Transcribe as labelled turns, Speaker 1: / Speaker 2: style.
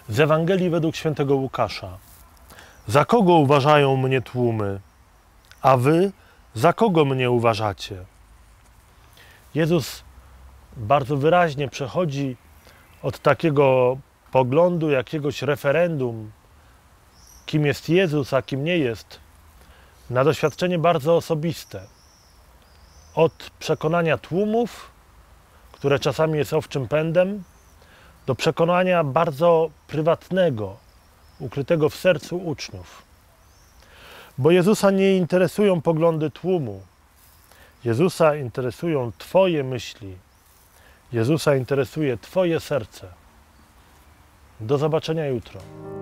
Speaker 1: Z Ewangelii według świętego Łukasza. Za kogo uważają mnie tłumy? A wy za kogo mnie uważacie? Jezus bardzo wyraźnie przechodzi od takiego poglądu, jakiegoś referendum, kim jest Jezus, a kim nie jest, na doświadczenie bardzo osobiste. Od przekonania tłumów, które czasami jest owczym pędem, do przekonania bardzo prywatnego, ukrytego w sercu uczniów. Bo Jezusa nie interesują poglądy tłumu. Jezusa interesują Twoje myśli. Jezusa interesuje Twoje serce. Do zobaczenia jutro.